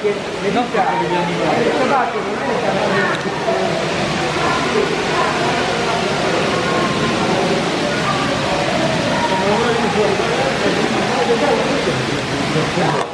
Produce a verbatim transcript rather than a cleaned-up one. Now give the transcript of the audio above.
perché le non per gli animali. Questa parte non è